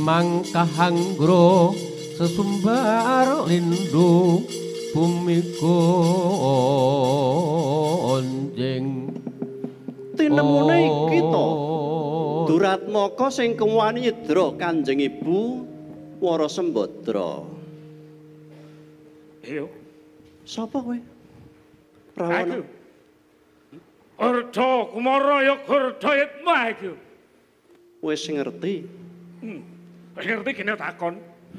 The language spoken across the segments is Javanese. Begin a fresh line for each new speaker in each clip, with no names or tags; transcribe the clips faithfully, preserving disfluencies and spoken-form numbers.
semangka hanggro sesumbar lindu bumi gonjing
tinemune iki to Duratmaka sing kewani nyedra Kanjeng Ibu Wara Sembadra.
Iyo.
Sapa kowe? Rawana.
Aku. Ardha Kumara ya Gurdayatma iku.
Wis ngerti.
Hmm. Wis ngerti kene takon.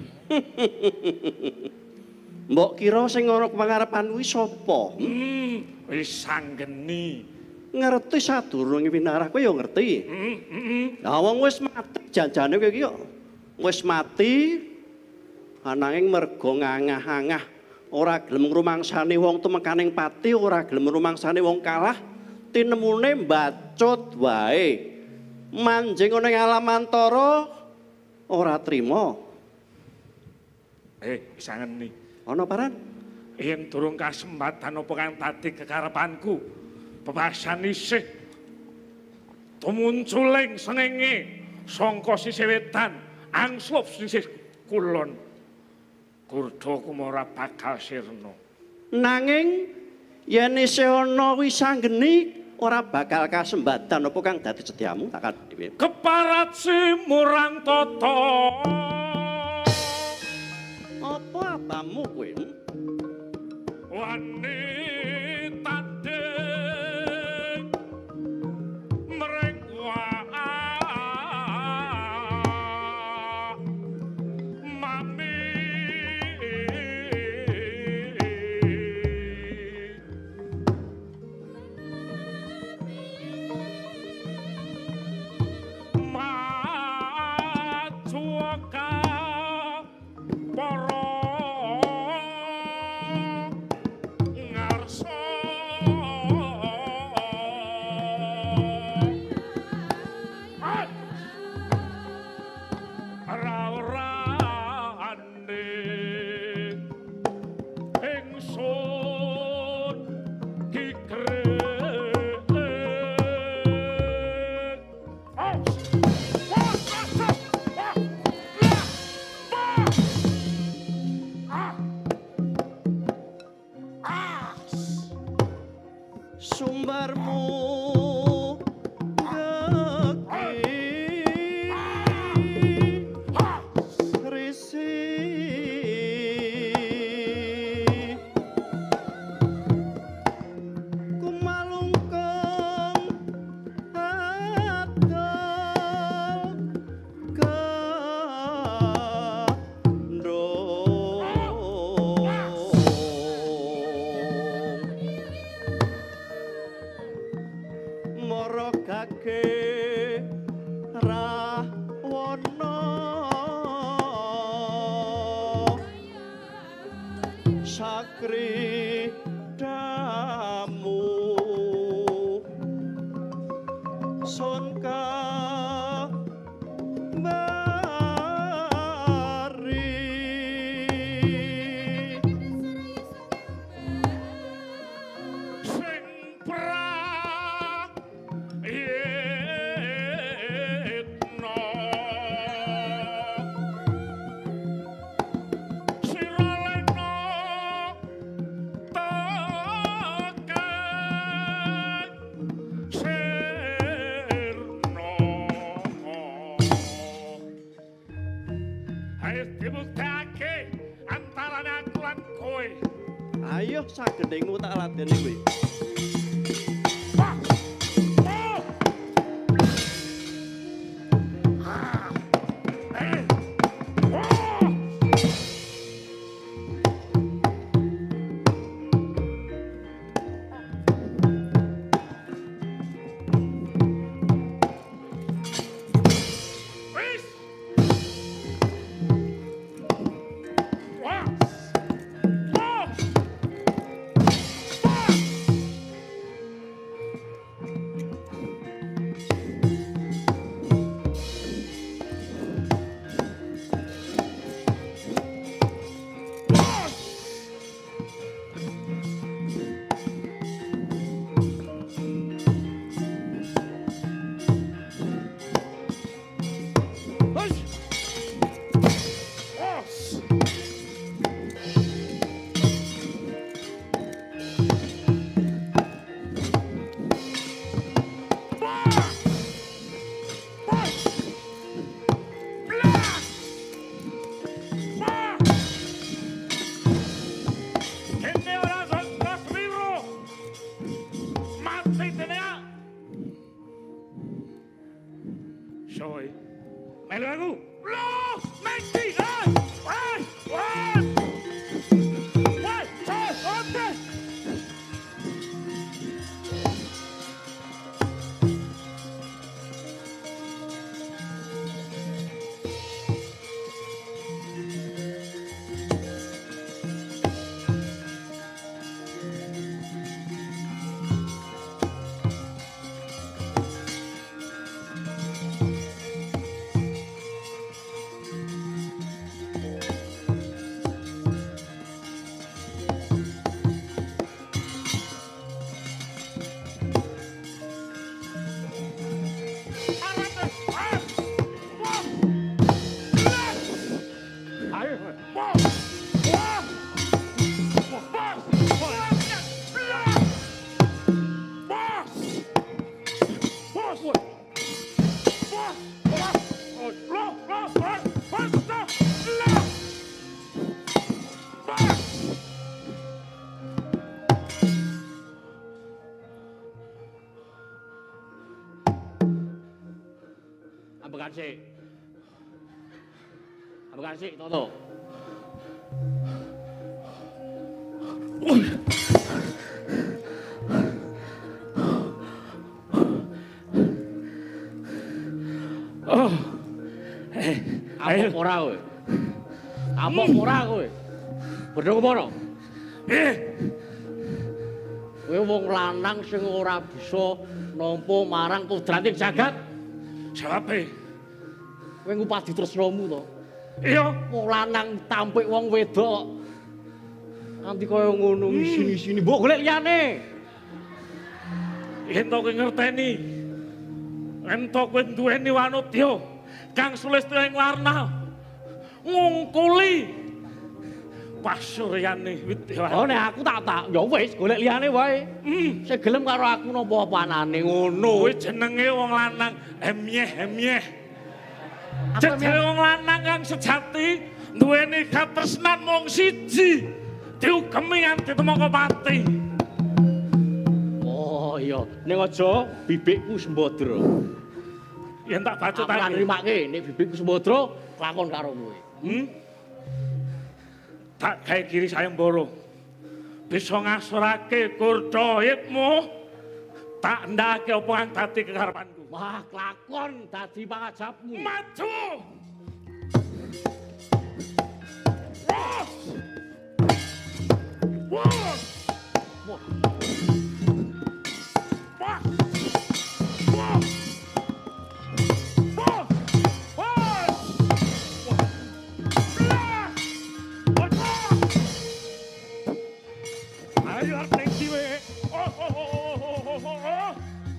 Mbok kira sing ana pangarepan kuwi sapa?
Hmm, wis sanggeni.
Ngerti sadurunge winarah kowe ya ngerti.
Heeh, heeh.
Lah wong wis mati janjane kowe iki kok. Wis mati ananging merga ngangah-angah ora gelem ngrumangsani wong tumekaning pati, ora gelem ngrumangsani wong kalah, tinemune mbacut wae. Manjing ana ing alamantara ora trima.
Eh, sangeni.
Ana paran?
Yen durung kasempatan apa kang tadi kekarepanku. Pepasan isih tumunculing sengenge sangka sisih wetan angslup sisih kulon Gurdha Kumara bakal sirna
nanging yen isih ana wisanggeni ora bakal kasembatan apa kang dadi sediamu tak dhewe
keparat simurang tata
apa apamu kowe
wani
Ayo sagedengmu tak ladeni kowe.
Melu aku. Loh, Mengki. Hei, hei, hei. Hei, hei, oke.
Ambekan sik. Ambekan sik, Toto.
Oh. Eh,
Apa ora kowe? Apa ora kowe? Bedho kemana?
Eh,
Kowe wong lanang sing ora bisa nampa marang kodrating jagat.
sababe.
Kowe ngupadi tresnamu to.
Iya,
Wong lanang tampik wong wedok. Nanti kaya ngono ngisi-ngisini, mbok golek liyane.
yen to kowe ngerteni. Yen to kowe duweni wanodya kang sulistya ing warna ngungkuli pasuryane Widyawati.
Oh nek aku tak tak, ya wis golek liyane wae.
Hmm,
Sing gelem karo aku napa panane ngono.
kowe jenenge wong lanang emyeh-emyeh.
Apa
Jenenge wong lanang kang sejati duweni katresnan mung siji. Diugemi nganti temaka pati.
Oh iya, ning aja bibikku Sembadra.
Yen tak
Aku
bacotake.
lan nrimake nek bibikku Sembadra lakon karo kowe.
Hmm? Tak gawe kiri sayembara. Bisa ngasorake kurcayitmu. Tak ndake apa kang dadi kekarepanku.
Wah, lakon dadi pangajapmu.
Maju! Wah! Wah!
Wah,
Wah! Wah! Wah! Wah! Wah! Wah! Ayo arep ning kiwe. Oh oh oh oh oh oh oh.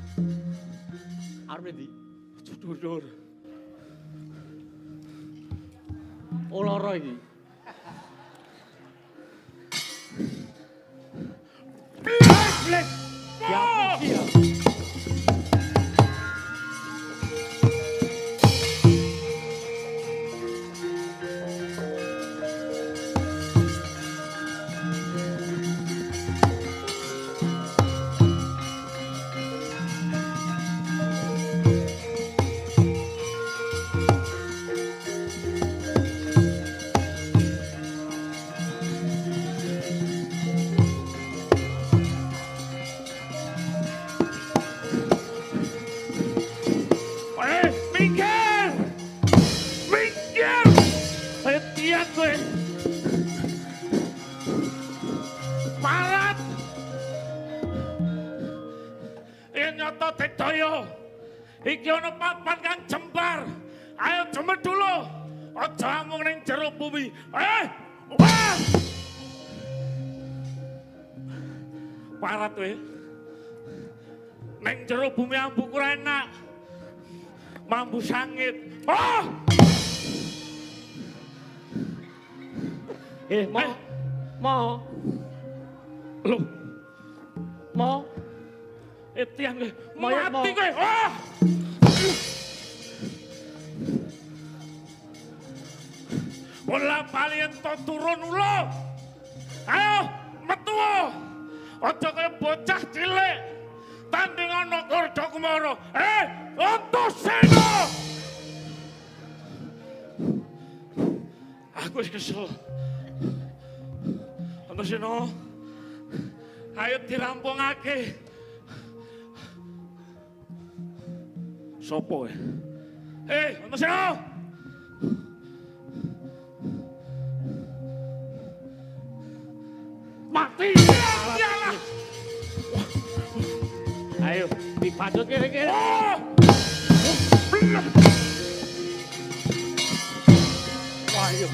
arep ndi?
Cudur.
Oh lara iki.
Blek blek.
Ya
Wah!
iki ya.
Eh, minggir! Minggir! Ayo tiang gue. Parat! Ini nyoto Digdaya. Iki ana papan kang jembar. Ayo jemet dulu. Aja amung ning jero bumi. Eh! Wah! Parat we. Ning jero bumi ambu ora enak. Mambu sangit. Oh!
Eh, mau.
Eh.
Mau.
Loh,
Mau.
eh tiang gue.
Mayat
Mati
mau.
gue. Oh! Bola bali ento turun ulo. Ayo, metu. Aja kaya bocah cilik. Tanding ana Gordha Kumara. Eh, Antasena! Aku wis kesel. Antasena. Ayo dirampungake. Sopo ya? Hei, Antasena!
Mati!
Iyalah!
Ayo, dipacut kiri-kiri.
Oh!
Wah, ayo.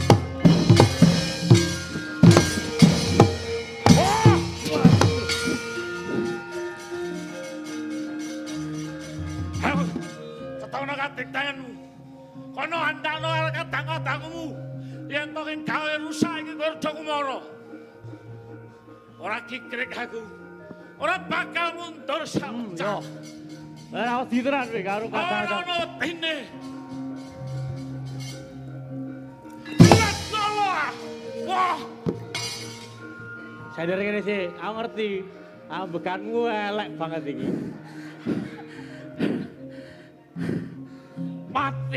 Ayo, setahun katik tanganmu. Kono handakno kadang-kadangmu. Yen to ing gawe rusak iki Garda Kumara. Ora kikrik aku. Ora bakal mundur
Hmm,
sak.
yo. Ora wedi tenan kowe karo
Ora
kata-kata.
ono tine. Lihat solo. Wah,
Sadar kene sih, aku ngerti. Ambekanmu elek banget iki. Mati.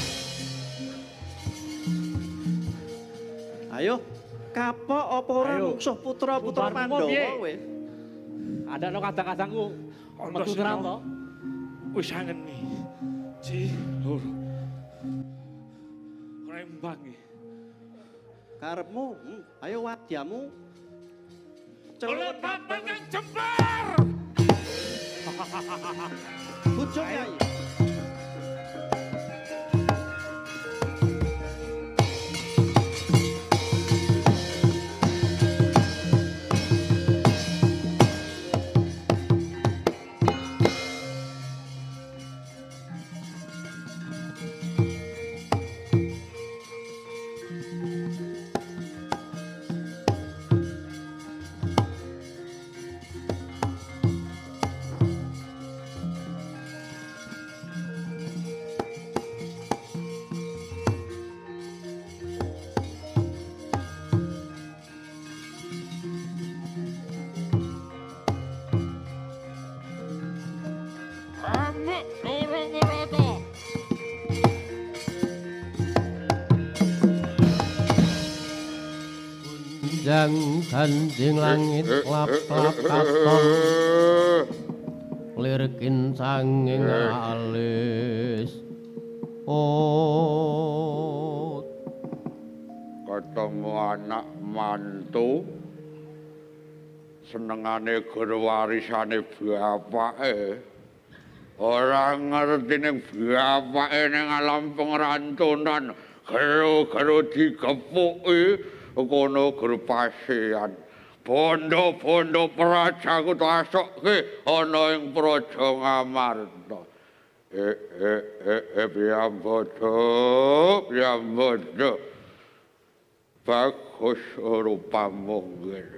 Ayo, kapok apa ora
Ayo.
mungsuh putra-putra
Bubarmu
Pandhawa
piye?
kowe?
Ada no kadang-kadangku metu terang to.
wis angeni. Ji, loro. Rembang iki.
Karepmu, hmm, ayo wadyamu.
Oleh
Celuk
papan kang jembar.
Bujuk Kyai.
Ambek loro merata.
Jang ganjing langit lap-lap katon lirkin sanging alis oh
ketemu anak mantu senengane guru warisane bapake ora ngerti ning bapake ning alam pengrantunan gero-gero digepuki kono guru pasian bondo-bondo prajaku tasokke ana ing praja Ngamarta eh eh eh eh piyambada piyambada bagus rupamu ngene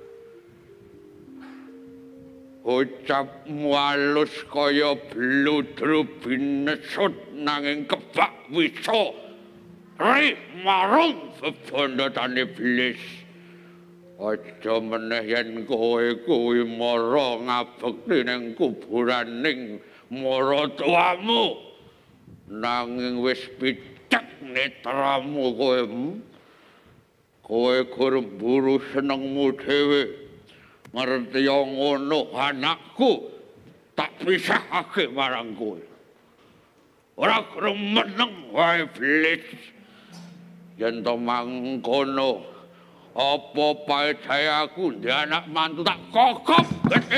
ucapmu halus kaya bludru binesut nanging kebak wisa ri marung bebondotane iblis aja meneh yen kowe kuwi mara ngabekti ning kuburaning maratuamu nanging wis picek netramu kowe kowe gur mburu senengmu dhewe ngerti ngono anakku tak pisahake marang kowe ora krem meneng wae iblis yen to mangkono apa paedayaku ndek anak mantu tak kokop gede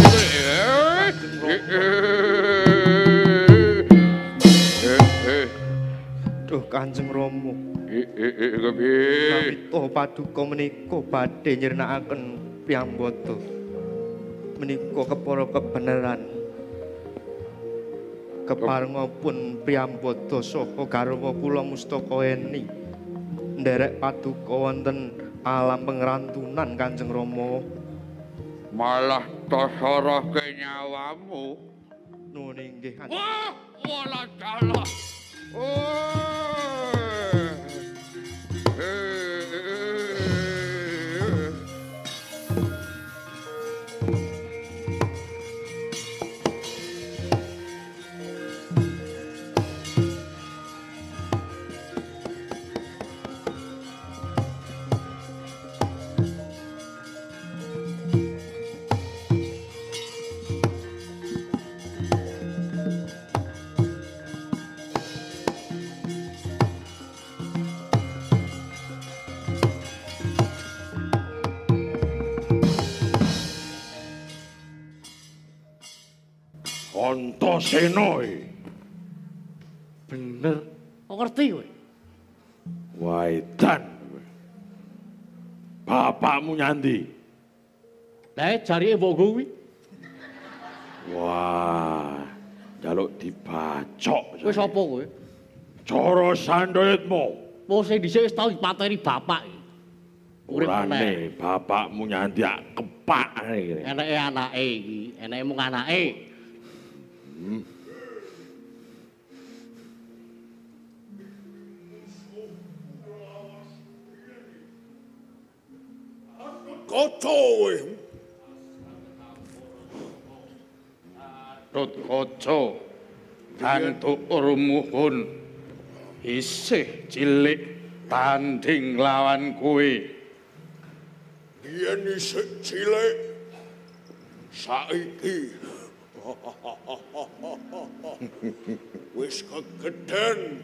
Duh Kanjeng Rama,
kepiye
pramita paduka menika badhe nyirnakaken piyambata. Menika kepara kebenaran. Keparengipun piyambata saha garwa kula Mustaka Eni nderek paduka wonten alam pengrantunan Kanjeng Rama.
malah tasarahke nyawamu
Nuwun inggih Kanjeng.
wah wala dalah oh
Antasena.
Bener. Kok ngerti kowe?
Waidan. Bapakmu nyandi.
Lah jarike mbok kuwi.
Wah, njaluk dibacok.
Kowe sapa kowe?
Cara Sandayatma.
Wong sing dhisik wis tau dipateni bapak iki. Urip
Urane bapakmu nyandi kepak iki.
Eneke anake iki, eneke mung anake.
Hmm.
Kaca kowe.
Rut kaca kang tuur muhun isih cilik tanding lawan kowe.
Biyen isih cilik. Saiki wis kegeden.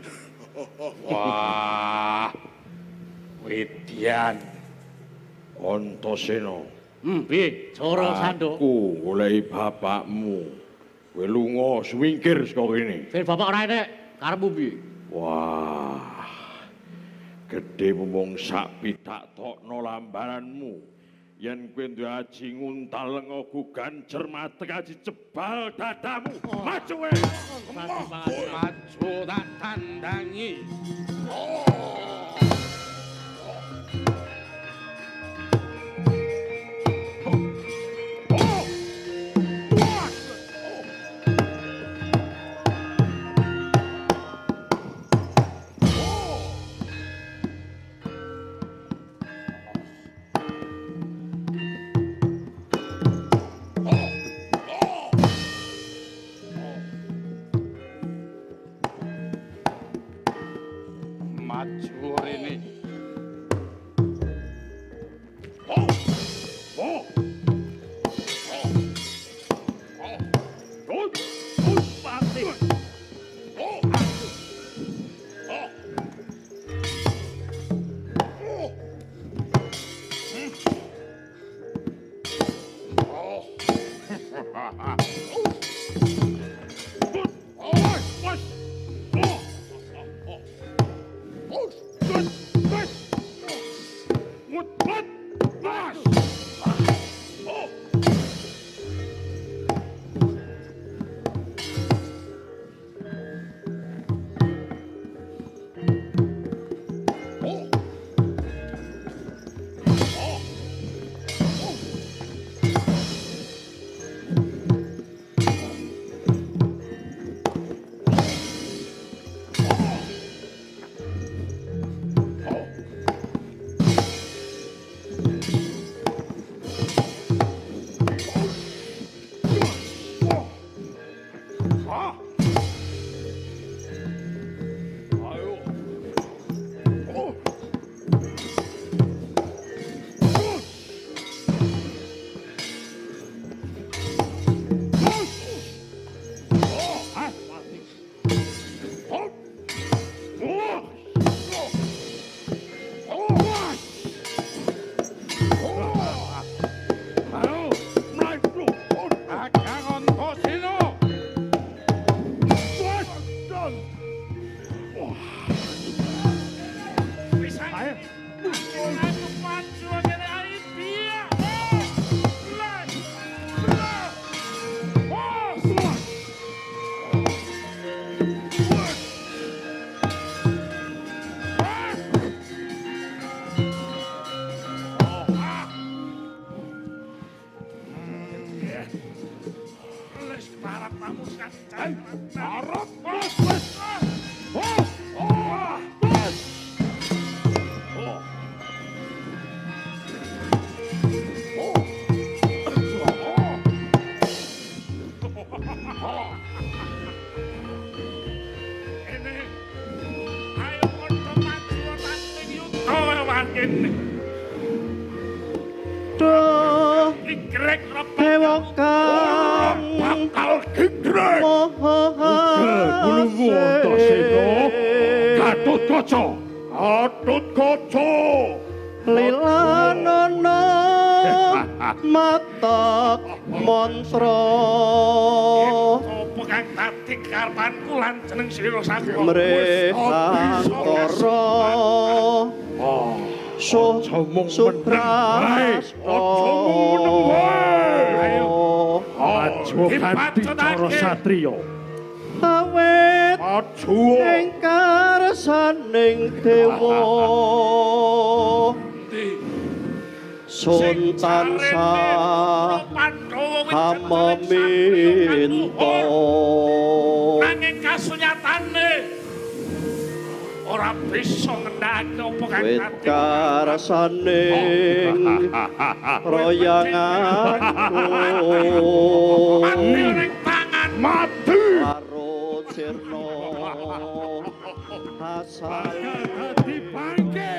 Wah. Widyan
Antasena.
Hmm, piye? Cara Sanduk.
Aku goleki bapakmu. Kowe lunga swingkir saka kene.
Ben bapak ora enek, karepmu piye?
Wah. Gedhe mung sak pitak tokno lambaranmu. Yen kowe duwe aji nguntal lenga gugan cermatek aji cebal dadamu. Maju kowe.
maju tak tandangi. Maju rene.
Oh. Oh. Oh. Oh, pati. Oh. Oh.
Duh, dewa kang
bakal gigrek.
maha
Kulungmu Antasena. Gatut kaca. Gatut kaca.
lilanana mata monsro
kang dadi karepanku lan jeneng sira saking
Mrehangkara So Supras
Aja ngono wae.
Aja
ganti cara
satriya awet
Aja
ing karsaning dewa sun tansah hamaminta
nanging kasunyatane ora bisa ngendhake apa kang
wit karasaning royanganku
mati ning tangan mati
karo sirna asal
dadi bangke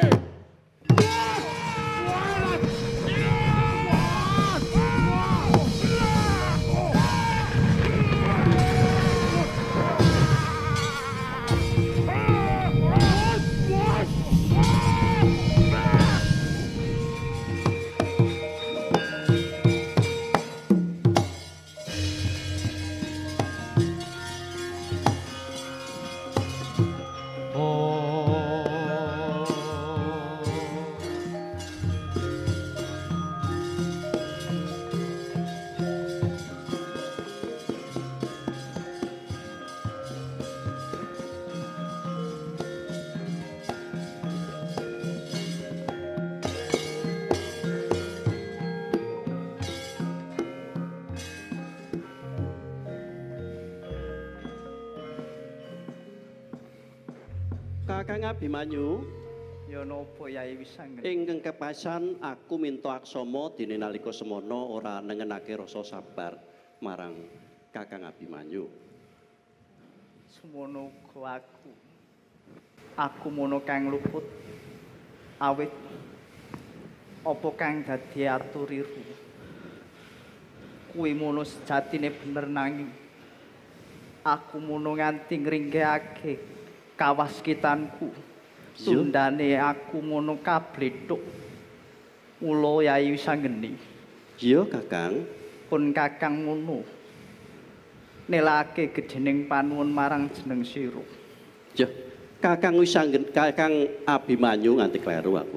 Kakang Abimanyu
ya napa Yai Wisanggeni
ingkang kepasan aku minta aksama dene nalika semana ora nengenake rasa sabar marang Kakang Abimanyu.
semono uga aku aku mono kang luput awit apa kang dadi aturiru kuwi mono sejatine bener nanging aku mono nganti ngringkehake kawaskitanku tundane aku mono kablethuk mula Yai Wisanggeni
Iya Kakang
pun Kakang ngono nelake gedhening panuwun marang jeneng sira
ya Kakang Wisanggeni Kakang Abimanyu nganti kleru aku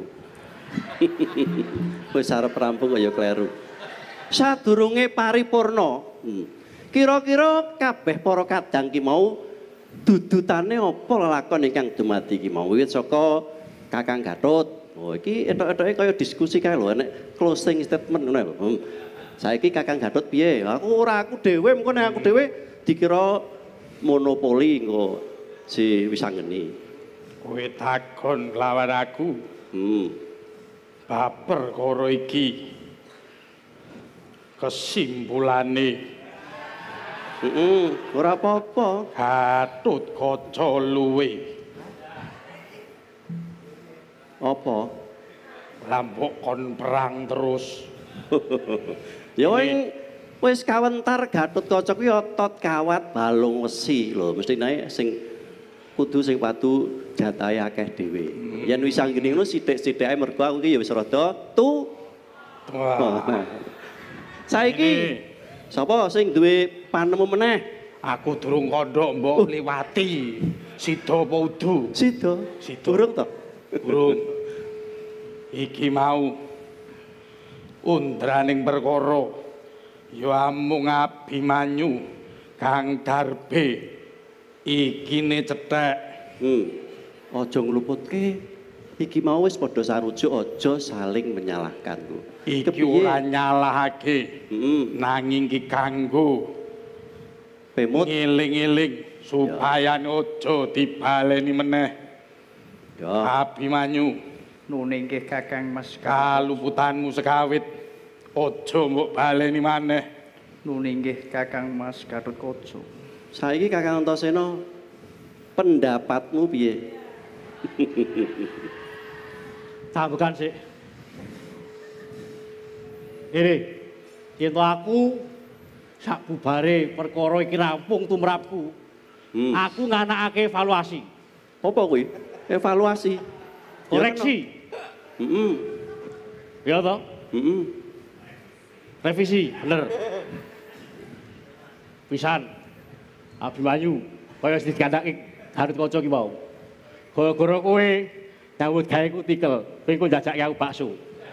wis arep rampung kaya kleru sadurunge paripurna hmm. kira-kira kabeh para kadang ki mau dudutane apa lelakon ingkang dumadi iki mau wiwit saka Kakang Gatot. Oh iki entuk-entuke kaya diskusi kae lho nek closing statement ngono. Hmm. Saiki Kakang Gatot piye? Aku ora aku dhewe mengko nek aku dhewe dikira monopoli engko si Wisanggeni.
Kowe takon lawan aku.
Hmm.
Baper karo iki. Kesimpulane
Heeh, ora apa-apa.
Gatot Kaca luwe.
Apa?
Lampuk kon perang terus.
Ya ing wis kawentar Gatot Kaca kuwi otot kawat balung wesi lho, mesti nae sing kudu sing padu jatahe akeh dhewe. Yen Wisanggeni ngono sithik-sithike mergo aku ki ya wis rada tu. Saiki sapa sing duwe panemu meneh?
Aku durung kandha mbok liwati. Sida apa udu?
Sida.
Sida.
Durung to?
Durung. Iki mau undraning perkara ya amung Abimanyu Kang Darbe ikine cethek.
Hmm. Aja ngluputke. Iki mau wis padha sarujuk aja saling menyalahkan ku.
Iki ora nyalahake.
Heeh.
Nanging ki kanggo
Pemut
ngeling-eling supaya aja dibaleni meneh.
ya.
Abimanyu,
nune nggih Kakang Mas
kaluputanmu sekawit aja mbok baleni maneh.
nune nggih Kakang Mas Gatot Kaca.
Saiki Kakang Antasena pendapatmu piye?
Sambukan sik. Ini, yen aku sak bubare perkara iki rampung tumrapku.
Hmm.
Aku nganakake evaluasi.
Apa kuwi? Evaluasi.
Koreksi.
Heeh.
Ya toh?
Heeh.
Revisi, bener. Pisan. Abimanyu, kaya sing dikandhaki Garutkaca ki mau. Gara-gara kowe nyambut gawe ku tikel, kowe kok njajaki aku bakso.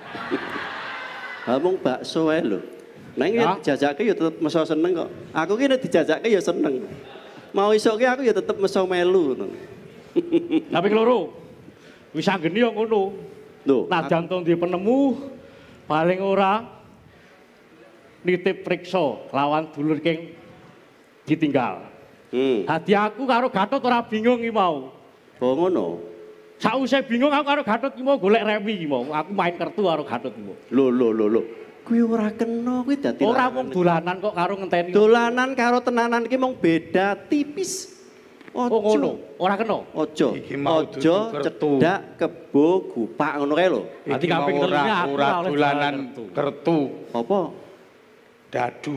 Ha mung bakso ae lho. Nang yen dijajake ya tetep meso seneng kok. Aku ki nek dijajake ya seneng. Mau isuk ki aku ya tetep meso melu.
Tapi keloro. Wis anggeni yo ngono.
Lho,
najan to duwe penemu paling ora nitip priksa lawan dulur king ditinggal.
Hmm.
Dadi aku karo Gatot ora bingung iki mau.
Oh ngono.
Sakwise bingung aku karo Gatot ki mau golek remi ki mau. Aku main kartu karo Gatot ki mau.
Lho lho lho lho. Kuwi ora kena kuwi dadi
ora mung dolanan kok karo ngenteni.
Dolanan karo tenanan ki mung beda tipis.
Ojo. Oh ngono, ora kena.
Ojo. Ojo cedak kebo gupak ngono kae lho.
Dadi kaping telune aku
ora dolanan kertu.
Apa?
Dadu.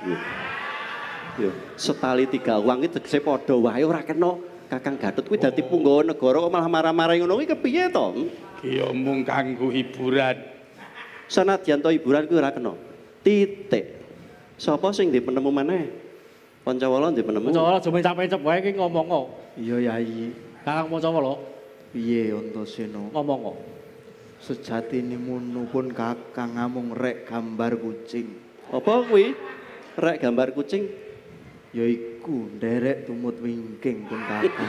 Yo, setali tiga uang iki tegese padha wae ora kena. Kakang Gatot kuwi dadi punggawa negara kok malah marah-marah ngono kuwi kepiye to?
Ki yo mung kanggo hiburan.
Sanadyan to hiburan kuwi ora kena. Titik. Sapa sing ndek penemu maneh? Pancawala ndek penemu.
Pancawala aja mencap-mencap wae iki ngomong kok.
Iya Yai.
Kakang Pancawala.
Piye Antasena?
Ngomong kok.
Sejatine mono pun Kakang amung rek gambar kucing.
Apa kuwi? Rek gambar kucing?
Ya iku nderek tumut wingking pun Kakang.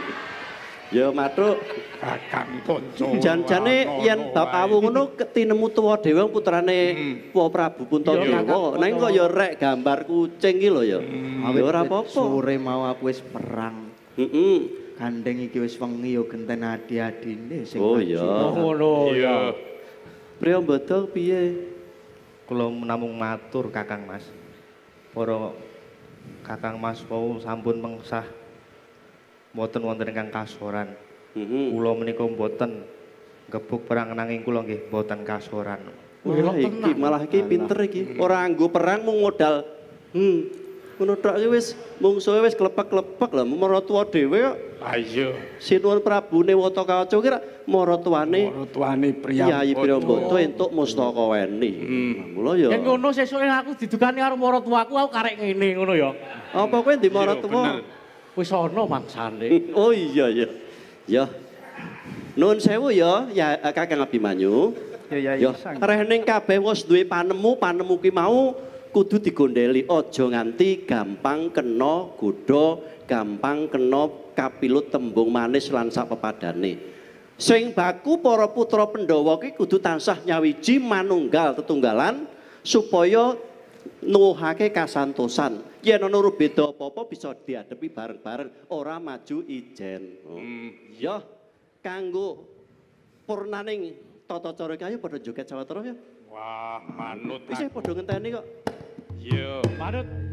Ya matuk
Kakang Pancawala.
Jan-jane yen bab awu ngono ketinemu tuwa dhewe putrane Wa Prabu Puntadewa. Nang kok ya rek gambar kucing ki lho ya. Ya ora apa-apa.
Sore mau aku wis perang.
Heeh.
Gandeng iki wis wengi ya genten adi-adine sing.
Oh iya.
Ngono ya.
Priyambada piye?
Kula namung matur Kakang Mas. Para Kakang Mas wau sampun mengsah mboten wonten ingkang kasoran.
Heeh.
Kula menika mboten gebuk perang nanging kula nggih mboten kasoran.
Wah, iki malah iki pinter iki. Ora nggo perang mung modal. Hmm. Ngono tok iki wis mungsuhe wis klepek-klepek lho maratuwa dhewe kok.
Ha iya.
Sinuwun Prabune Watakaca ki maratuwane
maratuwane Priyambada.
Kyai Priyambada entuk mustaka weni. Mula ya.
Yen ngono sesuke aku didukani karo maratuwaku aku karek ngene ngono ya.
Apa kowe ndi maratuwa?
Wis ana mangsane.
Oh iya ya. Ya. Nuwun sewu ya, ya Kakang Abimanyu.
Ya
ya. Reh ning kabeh wis duwe panemu, panemu ki mau kudu digondeli aja nganti gampang kena godha, gampang kena kapilut tembung manis lan sapepadane. Sing baku para putra Pandhawa ki kudu tansah nyawiji manunggal tetunggalan supaya nuwuhake kasantosan. Yen ana beda apa-apa bisa diadepi bareng-bareng, ora maju ijen. Oh. Ya, kanggo purnaning tata cara kayu padha joget sawetara ya.
Wah, manut.
Wis padha ngenteni kok.
Iya.
Manut.